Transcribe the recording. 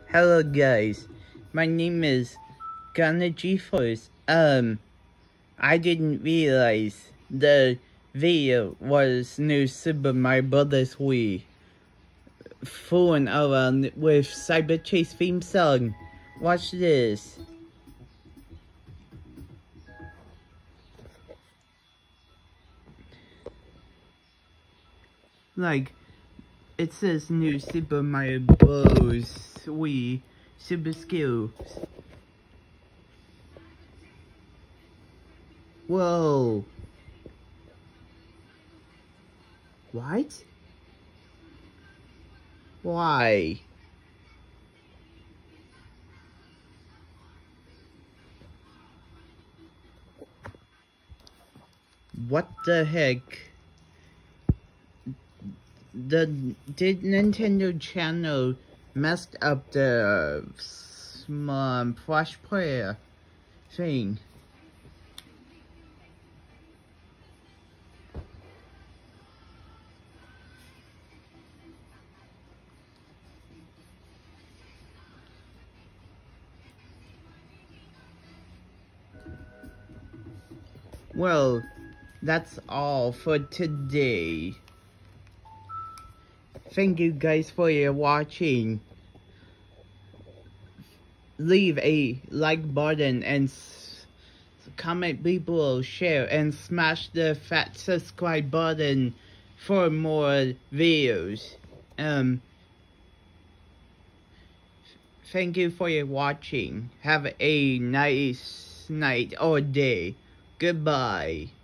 Hello guys, my name is Gonna GeForce. I didn't realize the video was new Super Mario Brothers Wii. Fooling around with Cyberchase theme song. Watch this. Like, it says new Super Mario Bros. Wii Super Skills. Whoa. What? Why? What the heck? Did Nintendo Channel messed up the Flash Player thing? Well, that's all for today. Thank you guys for your watching. Leave a like button and comment below, share, and smash the fat subscribe button for more videos. Thank you for your watching. Have a nice night or day. Goodbye.